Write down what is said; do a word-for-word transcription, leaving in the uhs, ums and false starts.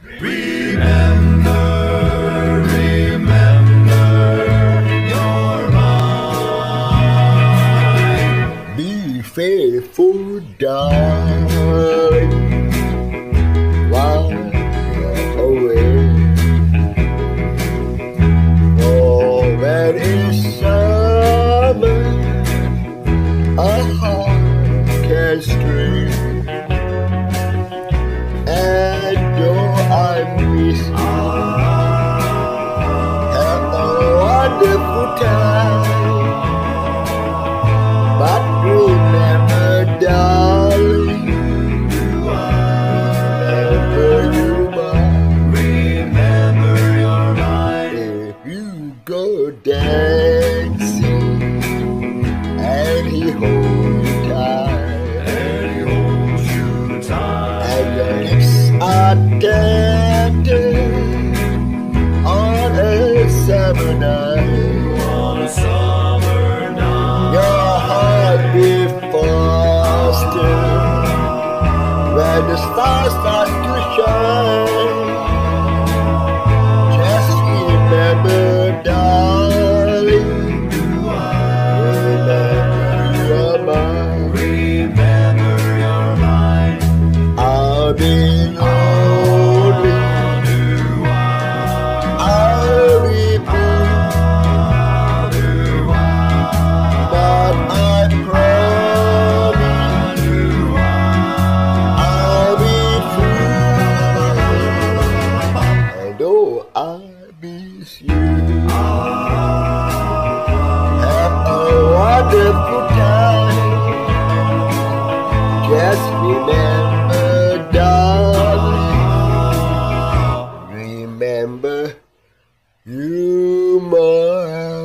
Remember, remember, you're mine. Be faithful, darling, while you're away. Oh, when it's summer, a heart can stray. And though I miss you, have a wonderful time. But remember, darling, remember you're mine. Remember, you're mine. If you go dancing and he holds you tight, And he holds you tight. and your lips are dancing on a summer night, On a summer night. your heart beats faster when the stars start to shine. Just remember, darling, remember you're mine. Remember, you're mine. I'll be lonely, I'll be blue, but I promise I'll be true. And though I miss you, have a wonderful time. Just remember, darling, remember you mine.